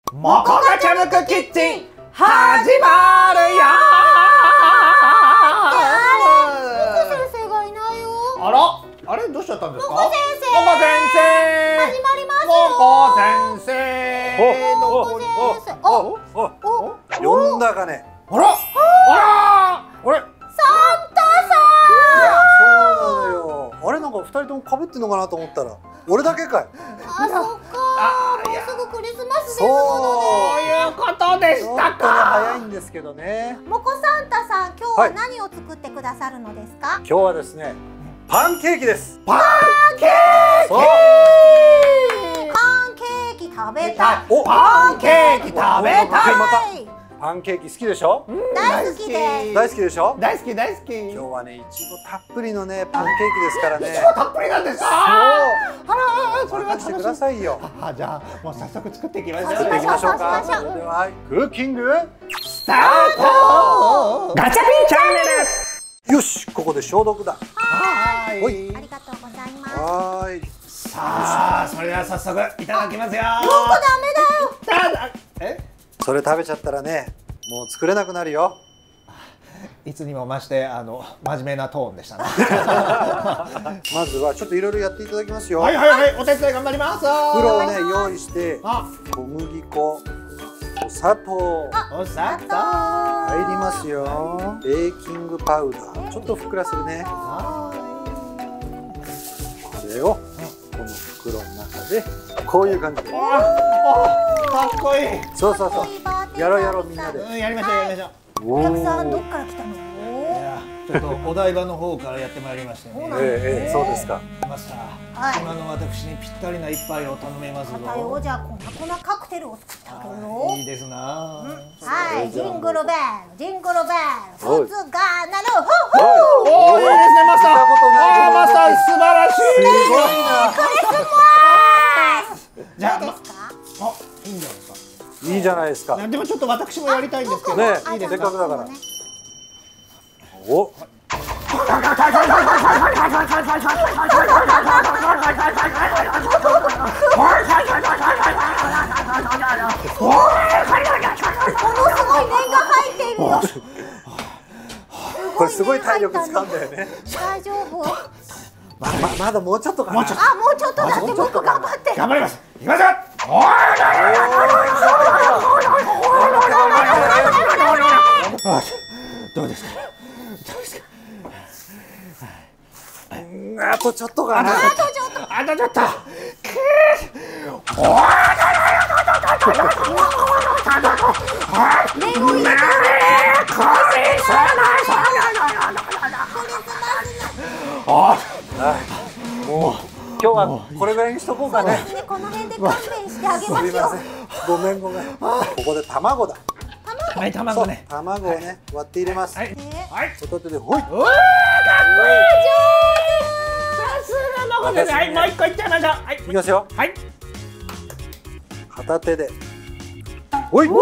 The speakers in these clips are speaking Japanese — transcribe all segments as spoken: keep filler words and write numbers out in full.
モコガチャムクキッチン始まるよモコ先生がいないよ。 あら、あれどうしちゃったんですか？ モコ先生。 モコ先生。 始まりますよ。 モコ先生。 モコ先生。お、 お、お、呼んだかね。 あら、あら、あれ。 サンタさそうなのよ。あれなんか二人とも被ってんのかなと思ったら、俺だけかい。 ん。あ、そっか。もうすぐクリスマスですもそういうことでした本当にか。 早いんですけどね。 ので。モコサンタさん、今日は何を作ってくださるのですか？ 今日はですね、パンケーキです。 パンケーキ。 そう。 パンケーキ食べたい。 お、 パンケーキ食べたい。 またはい。 パンケーキ好きでしょ？ 大好きです。 大好きでしょ？ 大好き大好き。 今日はね、いちごたっぷりのね、パンケーキですからね。 いちごたっぷりなんですか？あら、それは任せてくださいよ。 あ、じゃあもう早速作っていきましょう。 作っていきましょうか。 そうしましょうそれではクッキングスタート。ガチャピンチャンネル。 よし、ここで消毒だ。 はほい。 ありがとうございます。 はーい。 さあ、それでは早速いただきますよ。 モコダメだよ。 ただ、え？ それ食べちゃったらね、もう作れなくなるよ。 いつにも増してあの真面目なトーンでしたね。 まずはちょっといろいろやっていただきますよ。 はいはいはい、お手伝い頑張ります。 袋をね用意してあ、 小麦粉、お砂糖お砂糖。 入りますよ。ベーキングパウダーちょっとふっくらするね。 はこれをこの袋の中でこういう感じで。 い。お、かっこいい。 そうそうそう。やろうやろうみんなで。 うん、やりましょうやりましょう。 お客さんどっから来たの？ いや、ちょっとお台場の方からやってまいりましてね。 ええええそうですか。 マスター、 はい今の私にぴったりな一杯を頼めますぞ。 またよ、じゃあこんな粉カクテルを作ってあげるよ。 いいですな。 はい、ジングルベル、ジングルベル、 はい普通がなる、ほほ。 おお、いいですねマスター。 見たことないあーマスター素晴らしい。 すごいな。 クリスマス。 じゃあ、 どうですか？ まあ、いいんじゃないですか。 いいじゃないですか。 でもちょっと私もやりたいんですけど。 ねあいいですか。 せっかくだからねお。 ものすごい念が入っているよ。 これすごい体力使うんだよね。 大丈夫？ まままだもうちょっとかな。 あ、もうちょっとだって、もう頑張って。 頑張ります。いきますよ。おーどうですか。どうですか。 うんあとちょっとかな。 あとちょっと。あとちょっと。 念を入れて。 もう今日はこれぐらいにしとこうかね。 この辺で勘弁してあげすますよ。 みません。ごめんごめん。ここで卵だ。 はい、 そう卵ね。 卵をね割って入れます。 はい。はい。 片手でほい。 おー、かっこいい。さすがのことで、はい、もう一個いっちゃいましょう。はい。 いきますよ。 はい。 片手でほい。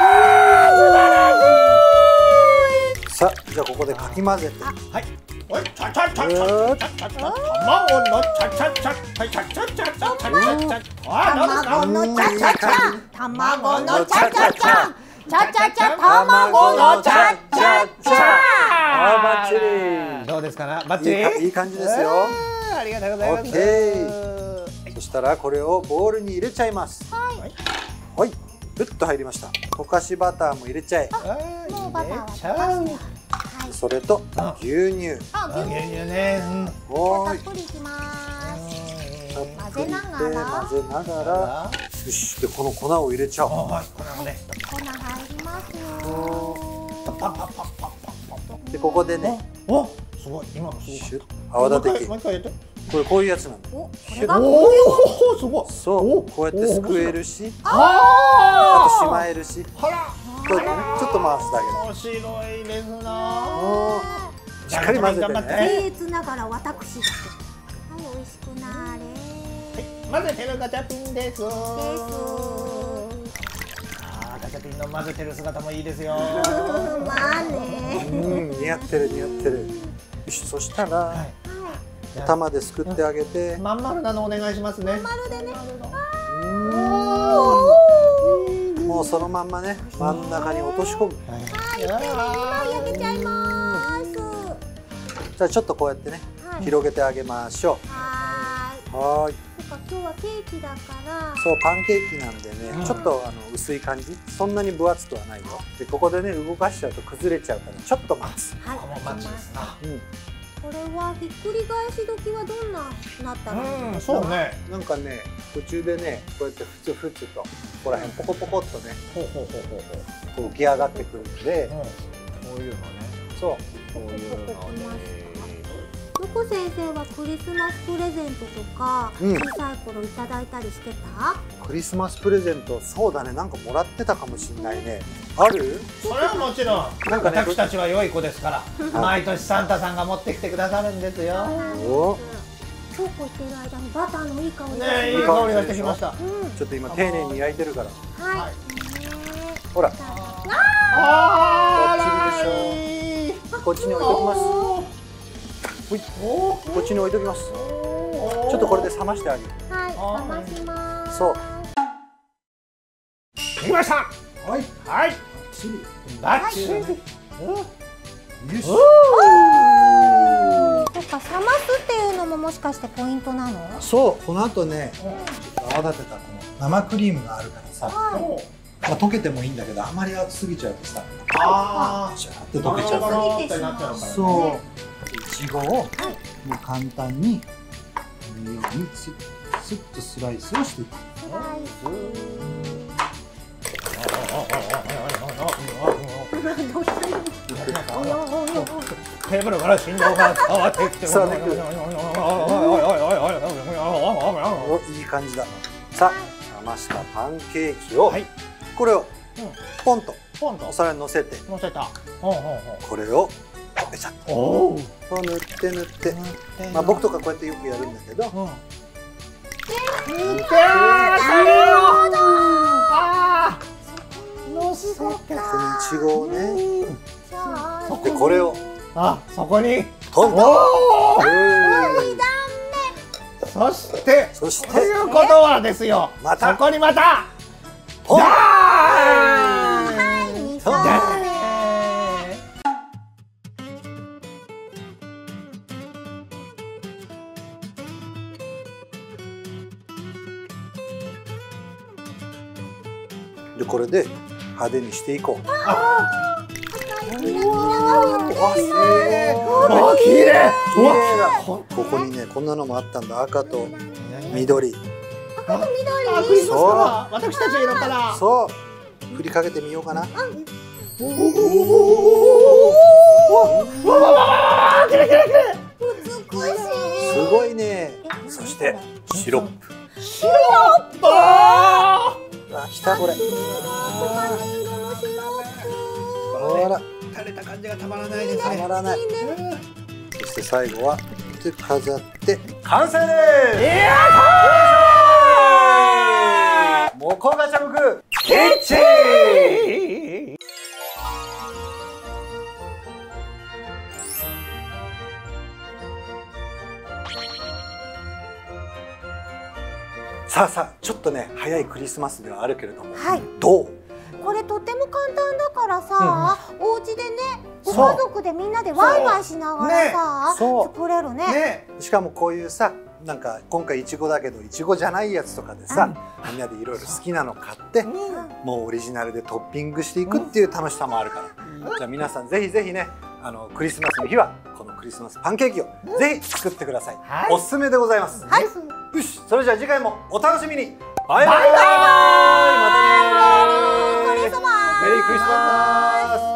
さあじゃあここでかき混ぜて。 はい。おい、ちゃちゃちゃちゃちゃちゃちゃ。卵のちゃちゃちゃ、はい、ちゃちゃちゃちゃちゃちゃちゃ。あ、どうですか。 卵のチャチャチャ、卵のチャチャチャ、チャチャチャ、卵のチャチャチャ。 あーバッチリ。 どうですかな、バッチリ。 いいかいい感じですよ。 あーありがとうございます。 オッケー。そしたらこれをボウルに入れちゃいます。 はい。 はい。ふっと入りました。溶かしバターも入れちゃえ。 あーもうバターは入れちゃう。 はい。 それと牛乳。 あ、 あ、 牛乳牛乳ね。うん。 はーい。 たっぷりいきます。 たっぷりで混ぜながら混ぜながら。よし。でこの粉を入れちゃおう。 あ、はい、これもね。 粉入りますよ。 パッパッパッパッパッパッ。 でここでね、 お、すごい、今のすごい。 シュッ泡立て器。 もう一回やって。 これこういうやつなんだ。 お、これがおお、すごい。 そう。こうやってすくえるし、 ああとしまえるし、 あら、 こうやってねちょっと回すだけで。 面白いですな。 おーしっかり混ぜて頑張ってね。 僭越ながら私が。はい、美味しくなれ。 混ぜてるガチャピンです。 です。 あー、ガチャピンの混ぜてる姿もいいですよ。 まあね。 うん似合ってる似合ってる。よしそしたらはい。 玉ですくってあげて。 まん丸なのお願いしますね。 まるでね。 おお。いいうそのまんまね真ん中に落とし込む。 はい、焼けちゃいます。 じゃあちょっとこうやってね、 はい、 広げてあげましょう。 はーい。 はーい。 そっか、今日はケーキだから。 そう、パンケーキなんでね、 うん、 ちょっとあの薄い感じ、そんなに分厚くはないよ。でここでね動かしちゃうと崩れちゃうからちょっと待つ。 はい、 このマッチですな。 うん。 これはひっくり返し時はどんななったらいいうん、 ですか？ そうね。 なんかね途中でねこうやってふつふつとここら辺ポコポコっとねほうほうほうほうほう。 こう浮き上がってくるので、 うん、こういうのね。 そうこういうのね。 どこ先生はクリスマスプレゼントとか、 うん小さい頃いただいたりしてた？ クリスマスプレゼント、そうだね、なんかもらってたかもしれないね。ある？ それはもちろん。 なんかね私たちは良い子ですから。毎年サンタさんが持ってきてくださるんですよ。 お、 そうこうしてる間にバターのいい香りがね、いいします。 香りがしてきました。 うん、 ちょっと今丁寧に焼いてるから。 はい。 はいほら、 あバッチリでしょ。こっちに置いときます。ほい、 おこっちに置いときます。ちょっとこれで冷ましてあげる。 はい、冷まします。 そう。 できました。 はい、 はい。バッチリ。 よし。 そっか、冷ますっていうのももしかしてポイントなの？ そう、この後ね、ちょっと泡立てたこの生クリームがあるからさ、 はい。 まあ溶けてもいいんだけど、あまり熱すぎちゃうとさ、 ああ。 シャーって溶けちゃうから。 ってなっちゃうからね。 そう、いちごをもう簡単にこのようにスッスッとスライスをしていく。 スライテーブルから振動が伝わってきてる。 そうねお、いい感じだ。さあ、冷ましたパンケーキを、 はい、 これをポンとポンとお皿に乗せて、 乗せた。ほうほうほこれをペチャッう。おお。 と塗って塗って、まあ僕とかこうやってよくやるんだけど、 うん。で、それを。ああ。乗せこのいちごをね、 ス。 でこれをあ、そこに。 トンと。 おお。 うんそしてそしてということはですよ、 またそこにまたポン。 ダーンはい、にそう層ダ目。 でこれで派手にしていこう。 あ、 キラキラが見えてわ、すごい。 あ、綺麗。 綺麗だ。ここにね、こんなのもあったんだ。赤と緑。 あ、クリスマスカラー。私たち色から。 そう。振りかけてみようかな。 おお。わわわわ。綺麗綺麗綺麗。 美しい。 すごいね。そしてシロップ。 シロップ。ああ、きたこれ。 色のシロほら、 垂れた感じがたまらないですね。 たまらない。 ップ。いいね。 そして最後はで飾って完成です。 いやー。 モコガチャムクキッチン。 さあさあ、ちょっとね早いクリスマスではあるけれども、 はい。 どう？ これとても簡単だからさ、お家でね、ごそう家族でみんなでワイワイしながらさ、 そう作れるね。 ね。 しかもこういうさ、なんか今回いちごだけどいちごじゃないやつとかでさ、みんなでいろいろ好きなの買って、もうオリジナルでトッピングしていくっていう楽しさもあるから、じゃあ皆さんぜひぜひね、あのクリスマスの日はこのクリスマスパンケーキをぜひ作ってください。 はいおすすめでございます。 はい。 よし、それじゃあ次回もお楽しみに。バイバイ。 バイバイ。 またねー。 クリスマス。 メリークリスマス。